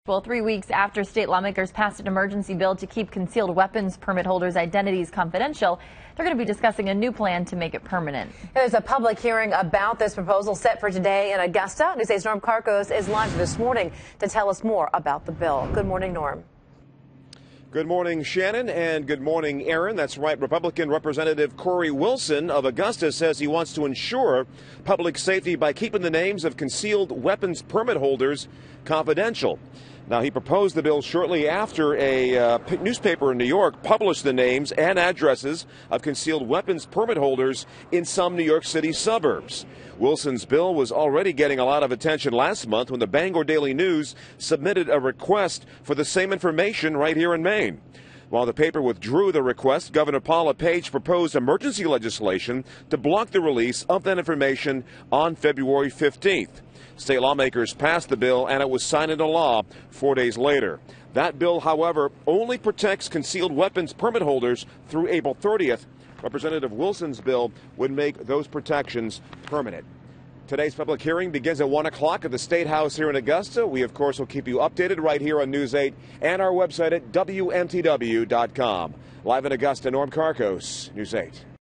Well, 3 weeks after state lawmakers passed an emergency bill to keep concealed weapons permit holders' identities confidential, they're going to be discussing a new plan to make it permanent. There's a public hearing about this proposal set for today in Augusta. News 8's Norm Karkos is live this morning to tell us more about the bill. Good morning, Norm. Good morning, Shannon, and good morning, Aaron. That's right. Republican Representative Corey Wilson of Augusta says he wants to ensure public safety by keeping the names of concealed weapons permit holders confidential. Now, he proposed the bill shortly after a newspaper in New York published the names and addresses of concealed weapons permit holders in some New York City suburbs. Wilson's bill was already getting a lot of attention last month when the Bangor Daily News submitted a request for the same information right here in Maine. While the paper withdrew the request, Governor Paula Page proposed emergency legislation to block the release of that information on February 15th. State lawmakers passed the bill and it was signed into law 4 days later. That bill, however, only protects concealed weapons permit holders through April 30th. Representative Wilson's bill would make those protections permanent. Today's public hearing begins at 1 o'clock at the State House here in Augusta. We, of course, will keep you updated right here on News 8 and our website at WMTW.com. Live in Augusta, Norm Karkos, News 8.